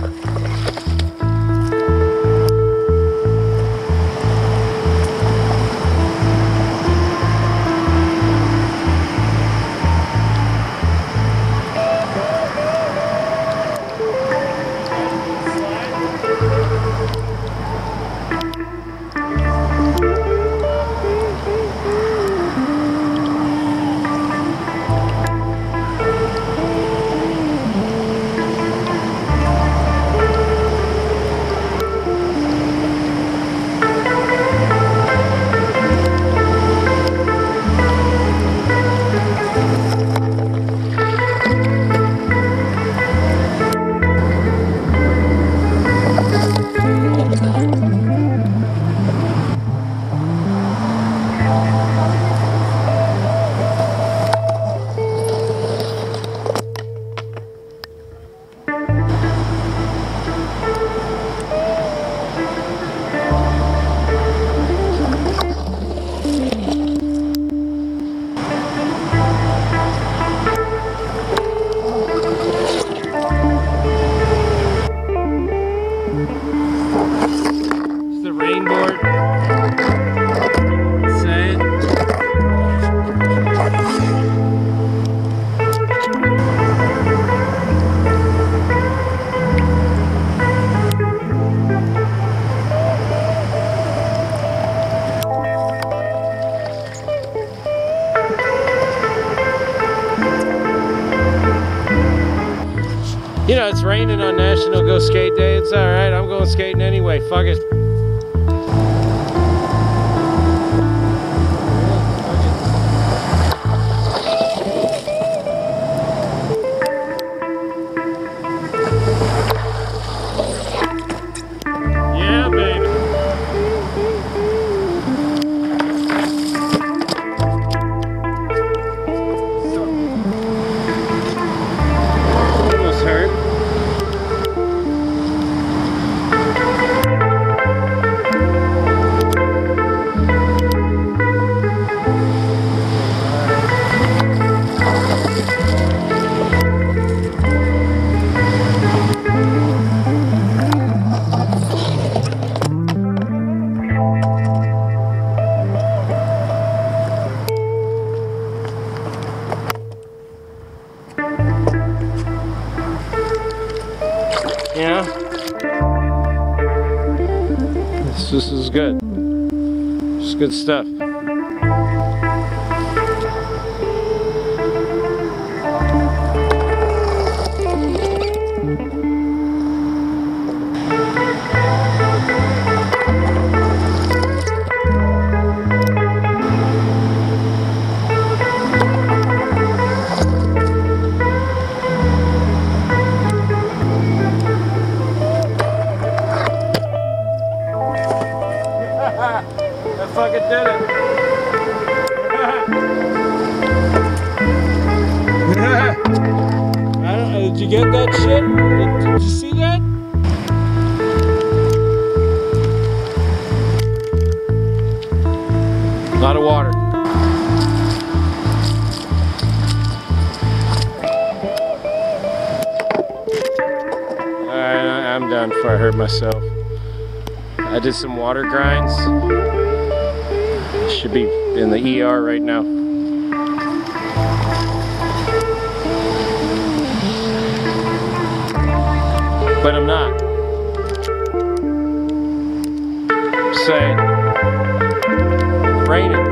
You know, it's raining on National Go Skate Day. It's alright. I'm going skating anyway. Fuck it. Yeah, baby. Almost hurt. Yeah, this is good. It's good stuff. I fucking did it. I don't know, did you get that shit? Did you see that? A lot of water. Alright, I'm done before I hurt myself. I did some water grinds. Should be in the ER right now. But I'm not. I'm saying, raining.